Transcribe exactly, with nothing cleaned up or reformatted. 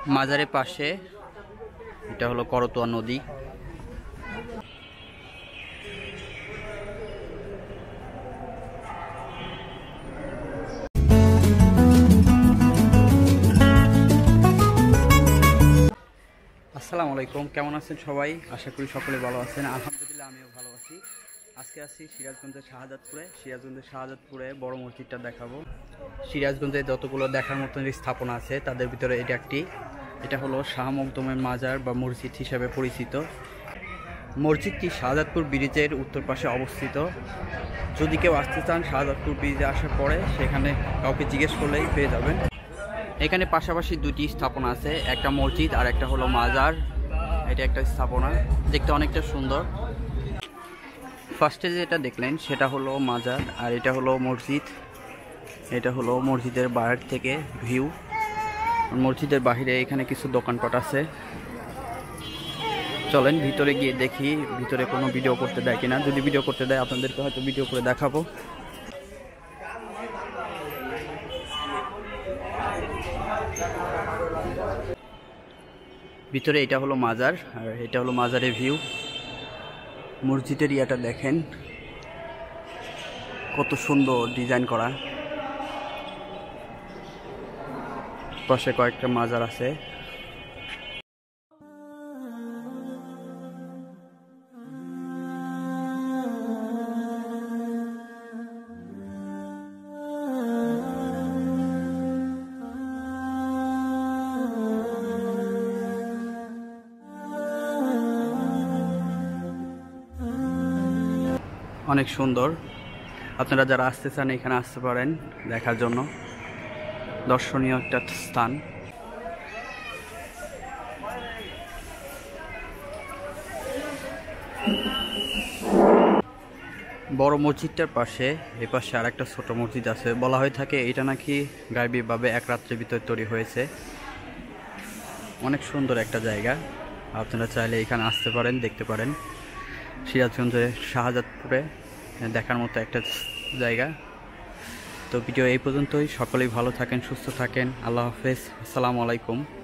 মাজারের পাশে এটা হলো করতোয়া নদী। আসসালামু আলাইকুম, কেমন আছেন সবাই? আশা করি সকলে ভালো আছেন। আলহামদুলিল্লাহ আমিও ভালো আছি। আজকে আছি সিরাজগঞ্জের শাহজাদপুরে। সিরাজগঞ্জের শাহজাদপুরে বড় মসজিদটা দেখাবো। সিরাজগঞ্জে যতগুলো দেখার মতন স্থাপনা আছে তাদের ভিতরে এটা একটি। এটা হলো শাহ মখদুমের মাজার বা মসজিদ হিসাবে পরিচিত। মসজিদটি শাহজাদপুর ব্রিজের উত্তর পাশে অবস্থিত। যদি কেউ আসতে চান শাহজাদপুর ব্রিজে আসার পরে সেখানে কাউকে জিজ্ঞেস করলেই পেয়ে যাবেন। এখানে পাশাপাশি দুটি স্থাপনা আছে, একটা মসজিদ আর একটা হলো মাজার। এটা একটা স্থাপনা, দেখতে অনেকটা সুন্দর। ফার্স্টে যেটা দেখলেন সেটা হলো মাজার আর এটা হলো মসজিদ। এটা হলো মসজিদের বাইরে থেকে ভিউ। মসজিদের বাহিরে এখানে কিছু দোকানপাট আছে। চলেন ভিতরে গিয়ে দেখি ভিতরে কোনো ভিডিও করতে দেয় কিনা। যদি ভিডিও করতে দেয় আপনাদেরকে হয়তো ভিডিও করে দেখাবো। ভিতরে এটা হলো মাজার আর এটা হলো মাজারের ভিউ। মসজিদের ইয়াটা দেখেন কত সুন্দর ডিজাইন করা। পাশে কয়েকটা মাজার আছে। অনেক সুন্দর। আপনারা যারা আসতে চান এখানে আসতে পারেন দেখার জন্য। দর্শনীয় একটা স্থান। বড় মসজিদটার পাশে এ পাশে আর একটা ছোট মসজিদ আছে। বলা হয়ে থাকে এটা নাকি গায়বীভাবে এক রাত্রের ভিতরে তৈরি হয়েছে। অনেক সুন্দর একটা জায়গা। আপনারা চাইলে এখানে আসতে পারেন, দেখতে পারেন। সিরাজগঞ্জের শাহজাদপুরে দেখার মতো একটা জায়গা। তো ভিডিও এই পর্যন্তই। সকলেই ভালো থাকেন, সুস্থ থাকেন। আল্লাহ হাফেজ, আসসালামু আলাইকুম।